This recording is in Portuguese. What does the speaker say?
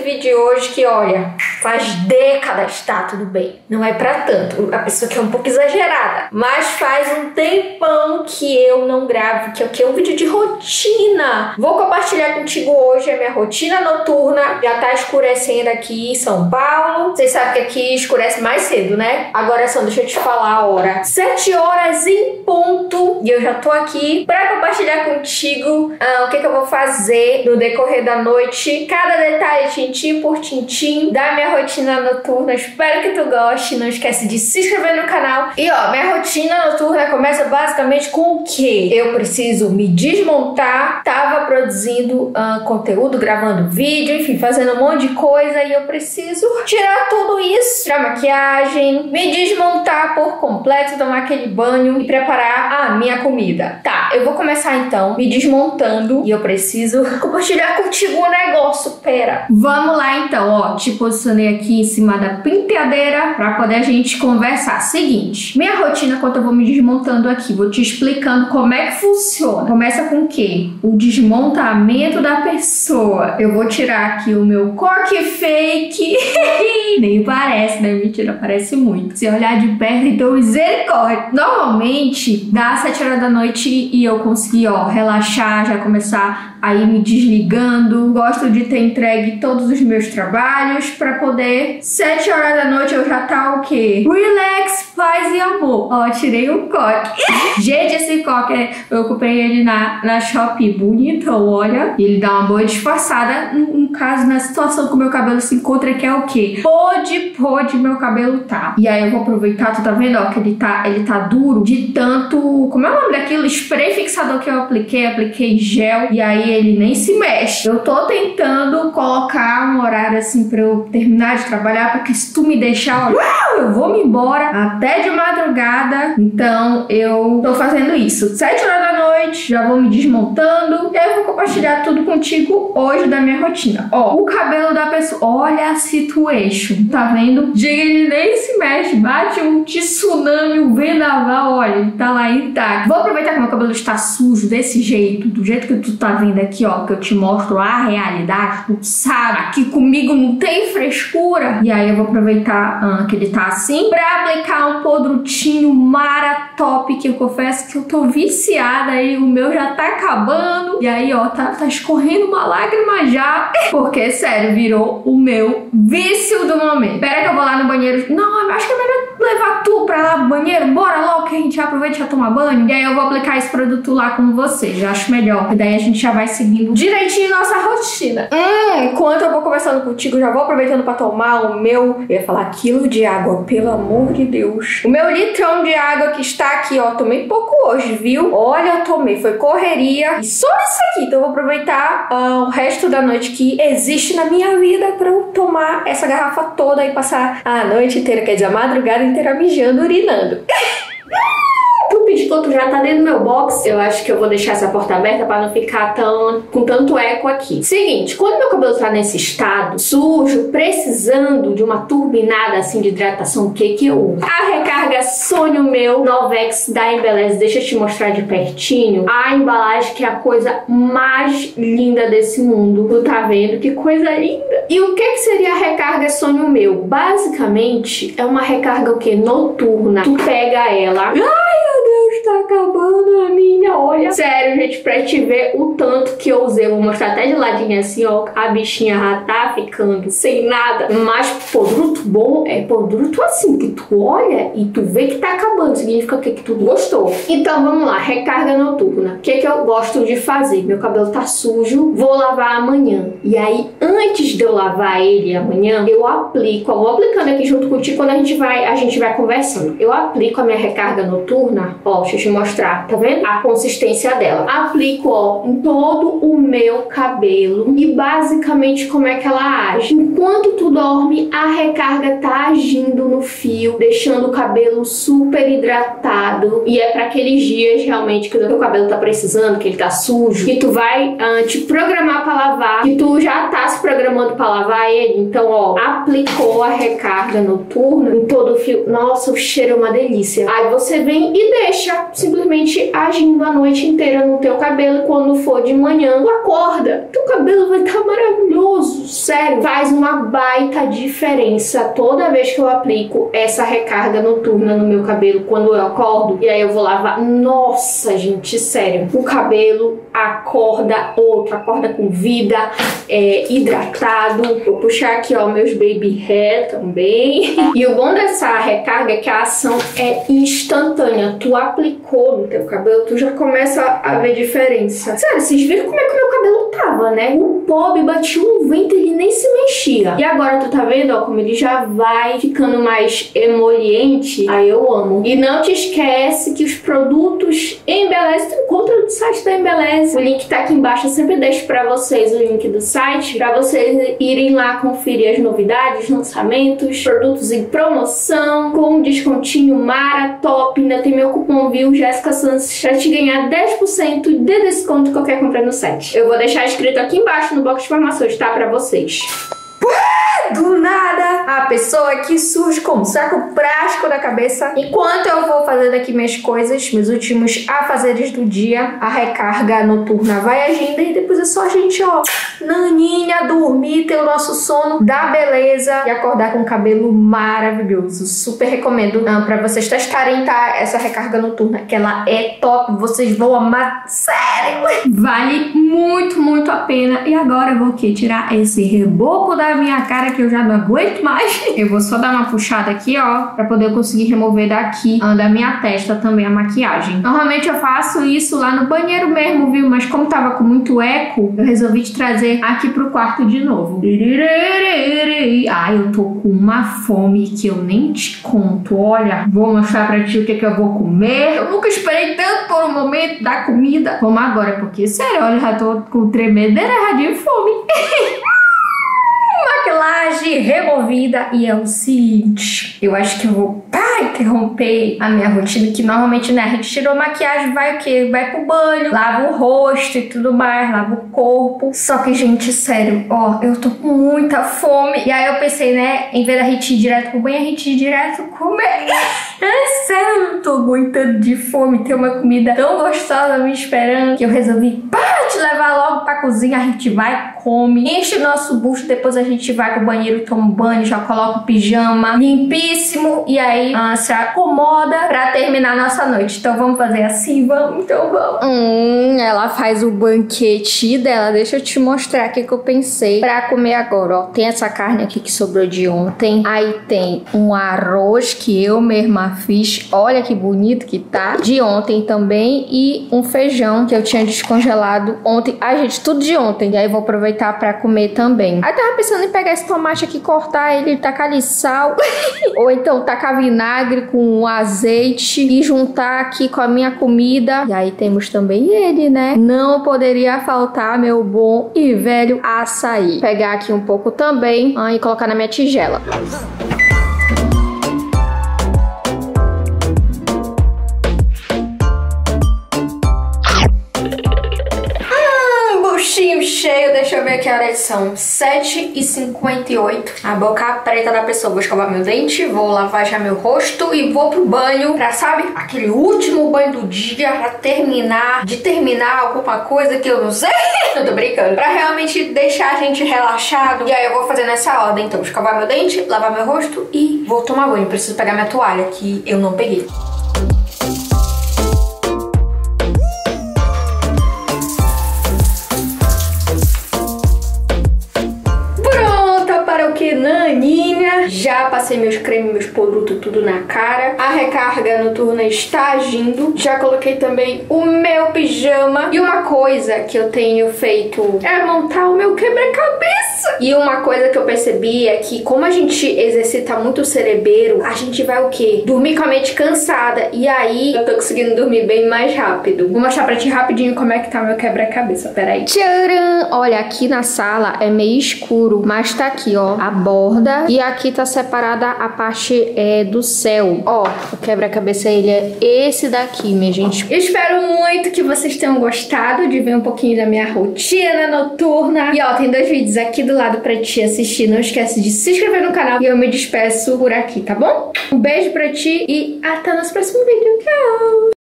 vídeo hoje que, olha, faz décadas, tá, tudo bem. Não é pra tanto, a pessoa que é um pouco exagerada. Mas faz um tempão que eu não gravo, que é um vídeo de rotina. Vou compartilhar contigo hoje a minha rotina noturna. Já tá escurecendo aqui em São Paulo. Vocês sabem que aqui escurece mais cedo, né? Agora só deixa eu te falar a hora. 7 horas em ponto. E eu já tô aqui pra compartilhar contigo o que eu vou fazer no decorrer da noite. Cada detalhe, tintim por tintim, da minha rotina noturna. Espero que tu goste. Não esquece de se inscrever no canal. E ó, minha rotina noturna começa basicamente com o quê? Eu preciso me desmontar. Tava produzindo conteúdo, gravando vídeo, enfim, fazendo um monte de coisa. E eu preciso tirar tudo isso, tirar maquiagem, me desmontar por completo, tomar aquele banho e preparar a minha comida. Tá, eu vou começar então me desmontando e eu preciso compartilhar contigo o negócio. Pera. Vamos lá então, ó. Te posicionei aqui em cima da penteadeira pra poder a gente conversar. Seguinte, minha rotina quando eu vou me desmontando aqui, vou te explicando como é que funciona. Começa com o quê? O desmontamento da pessoa. Eu vou tirar aqui o meu coque fake. Nem parece, né? Mentira, parece muito. Se olhar de perto, então misericórdia. Normalmente, dá 7 horas da noite e eu consegui, ó, relaxar, já começar a ir me desligando. Gosto de ter entregue todos os meus trabalhos pra poder 7 horas da noite eu já tá o quê? Relax, paz e amor. Ó, tirei o coque. Gente, esse coque, eu comprei ele na Shopee. Bonitão, olha. Ele dá uma boa disfarçada no caso, na situação que o meu cabelo se encontra, que é o quê? Pode meu cabelo tá. E aí eu vou aproveitar, tu tá vendo, ó, que ele tá duro de tanto... Como é o nome daquilo? Spray fixador que eu apliquei gel. E aí ele nem se mexe. Eu tô tentando colocar um horário assim pra eu terminar de trabalhar, porque se tu me deixar, ó, eu vou me embora até de madrugada. Então eu tô fazendo isso. 7 horas da noite, já vou me desmontando. E aí eu vou compartilhar tudo contigo hoje da minha rotina. Ó, o cabelo da pessoa, olha a situation, tá vendo? Ele nem se mexe, bate um tsunami, um vendaval, olha, ele tá lá intacto. Vou aproveitar que meu cabelo está sujo desse jeito, do jeito que tu tá vendo aqui, ó, que eu te mostro a realidade, tu sabe, aqui comigo não tem frescura. E aí eu vou aproveitar que ele tá assim, pra aplicar um produtinho mara top, que eu confesso que eu tô viciada e o meu já tá acabando. E aí, ó, tá escorrendo uma lágrima já, porque, sério, virou o meu vício do momento. Pera que eu vou lá no banheiro. Não, eu acho que é melhor levar tu pra lá no banheiro. Bora logo que a gente já aproveita e já toma banho. E aí eu vou aplicar esse produto lá com vocês. Já acho melhor. E daí a gente já vai seguindo direitinho nossa rotina. Enquanto eu vou conversando contigo, já vou aproveitando pra tomar o meu... Eu ia falar quilo de água, pelo amor de Deus. O meu litrão de água que está aqui, ó. Tomei pouco hoje, viu? Olha, eu tomei. Foi correria. E só isso aqui. Então eu vou aproveitar o resto da noite que existe na minha vida pra eu tomar essa garrafa toda e passar a noite inteira, quer dizer, a madrugada inteira mijando, urinando. Tu já tá dentro do meu box. Eu acho que eu vou deixar essa porta aberta pra não ficar com tanto eco aqui. Seguinte, quando meu cabelo tá nesse estado sujo, precisando de uma turbinada assim de hidratação, o que eu uso? A recarga Sonho Meu Novex da Embeleze. Deixa eu te mostrar de pertinho a embalagem, que é a coisa mais linda desse mundo. Tu tá vendo? Que coisa linda. E o que seria a recarga Sonho Meu? Basicamente, é uma recarga o quê? Noturna. Tu pega ela... Ai, meu Deus, tá acabando a minha, olha. Sério, gente, pra te ver o tanto que eu usei. Eu vou mostrar até de ladinho assim, ó. A bichinha já tá ficando sem nada. Mas produto bom é produto assim, que tu olha e tu vê que tá acabando. Significa que tu gostou. Então, vamos lá. Recarga noturna. O que eu gosto de fazer? Meu cabelo tá sujo, vou lavar amanhã. E aí, antes de eu lavar ele amanhã, eu aplico, ó, vou aplicando aqui junto contigo quando a gente vai conversando. Eu aplico a minha recarga noturna, ó, deixa eu te mostrar, tá vendo? A consistência dela. Aplico, ó, em todo o meu cabelo e basicamente como é que ela age. Enquanto tu dorme, a recarga tá agindo no fio, deixando o cabelo super hidratado, e é para aqueles dias realmente que o teu cabelo tá precisando, que ele tá sujo, que tu vai te programar para lavar, que tu já tá se programando para lavar ele. Então, ó, aplicou a recarga noturna em todo o fio. Nossa, o cheiro é uma delícia. Aí você vem e deixa simplesmente agindo a noite inteira no teu cabelo. Quando for de manhã, tu acorda, teu cabelo vai estar maravilhoso. Sério, faz uma baita diferença toda vez que eu aplico essa recarga noturna no meu cabelo quando eu acordo. E aí eu vou lavar. Nossa, gente, sério, o cabelo acorda outro, acorda com vida, hidratado. Vou puxar aqui, ó, meus baby hair também. E o bom dessa recarga é que a ação é instantânea. Tu aplicou no teu cabelo, tu já começa a ver diferença. Sério, vocês viram como é que o meu cabelo tava, né? O Bob batia um vento, ele nem se mexia. E agora tu tá vendo, ó, como ele já vai ficando mais emoliente. Aí eu amo. E não te esquece que os produtos Embeleze tu encontra no site da Embeleze. O link tá aqui embaixo, eu sempre deixo pra vocês o link do site, pra vocês irem lá conferir as novidades, lançamentos, produtos em promoção, com um descontinho mara, top. Ainda tem meu cupom VIU, Jéssica Santos, pra te ganhar 10% de desconto em qualquer compra no site. Eu vou deixar escrito aqui embaixo no box de informações, tá? Pra vocês. Do nada, a pessoa aqui surge com um saco prático na cabeça. Enquanto eu vou fazendo aqui minhas coisas, meus últimos afazeres do dia, a recarga noturna vai agindo e depois é só a gente, ó, naninha, dormir, ter o nosso sono da beleza e acordar com o cabelo maravilhoso. Super recomendo pra vocês testarem, tá? Essa recarga noturna, que ela é top, vocês vão amar, sério! Vale muito, muito a pena. E agora eu vou aqui tirar esse reboco da minha cara que eu já não aguento mais. Eu vou só dar uma puxada aqui, ó, pra poder conseguir remover daqui da minha testa também a maquiagem. Normalmente eu faço isso lá no banheiro mesmo, viu? Mas como tava com muito eco, eu resolvi te trazer aqui pro quarto de novo. Ai, eu tô com uma fome que eu nem te conto. Olha, vou mostrar pra ti o que eu vou comer. Eu nunca esperei tanto por um momento da comida como agora, porque sério, olha, já tô com tremedeira de fome. Maquilagem removida. E é o seguinte, eu acho que eu vou interromper a minha rotina, que normalmente, né, a gente tirou maquiagem, vai o quê? Vai pro banho, lava o rosto e tudo mais, lava o corpo. Só que, gente, sério, ó, eu tô com muita fome. E aí eu pensei, né, em vez da gente ir direto pro banho, a gente ir direto comer. É sério, eu não tô aguentando de fome. Tem uma comida tão gostosa me esperando que eu resolvi, te levar logo pra cozinha. A gente vai, come, enche o nosso bucho, depois a gente vai pro banheiro, toma um banho, já coloca o pijama limpíssimo e aí se acomoda pra terminar a nossa noite. Então vamos fazer assim? Vamos? Então vamos. Ela faz o banquete dela. Deixa eu te mostrar o que eu pensei pra comer agora, ó. Tem essa carne aqui que sobrou de ontem. Aí tem um arroz que eu mesma fiz. Olha que bonito que tá. De ontem também. E um feijão que eu tinha descongelado ontem. Ai, gente, tudo de ontem. E aí vou aproveitar pra comer também. Aí tava pensando em pegar esse tomate aqui, cortar ele, tacar ali sal. Ou então tacar vinagre com azeite e juntar aqui com a minha comida. E aí temos também ele, né? Não poderia faltar meu bom e velho açaí. Pegar aqui um pouco também e colocar na minha tigela. Cheio, deixa eu ver que horas são 7h58. A boca preta da pessoa. Vou escovar meu dente, vou lavar já meu rosto e vou pro banho pra, sabe, aquele último banho do dia pra terminar alguma coisa que eu não sei. Eu tô brincando. Pra realmente deixar a gente relaxado. E aí eu vou fazer nessa ordem. Então, escovar meu dente, lavar meu rosto e vou tomar banho. Preciso pegar minha toalha que eu não peguei. Naninha, já passei meus cremes, meus produtos, tudo na cara. A recarga noturna está agindo. Já coloquei também o meu pijama. E uma coisa que eu tenho feito é montar o meu quebra-cabeça. E uma coisa que eu percebi é que, como a gente exercita muito o cerebelo, a gente vai o quê? Dormir com a mente cansada. E aí eu tô conseguindo dormir bem mais rápido. Vou mostrar pra ti rapidinho como é que tá o meu quebra-cabeça. Peraí. Tcharam! Olha, aqui na sala é meio escuro, mas tá aqui, ó, a borda. E aqui tá separada a parte do céu. Ó, o quebra-cabeça, ele é esse daqui, minha gente. Eu espero muito que vocês tenham gostado de ver um pouquinho da minha rotina noturna. E ó, tem 2 vídeos aqui do lado pra ti assistir. Não esquece de se inscrever no canal. E eu me despeço por aqui, tá bom? Um beijo pra ti e até o nosso próximo vídeo. Tchau!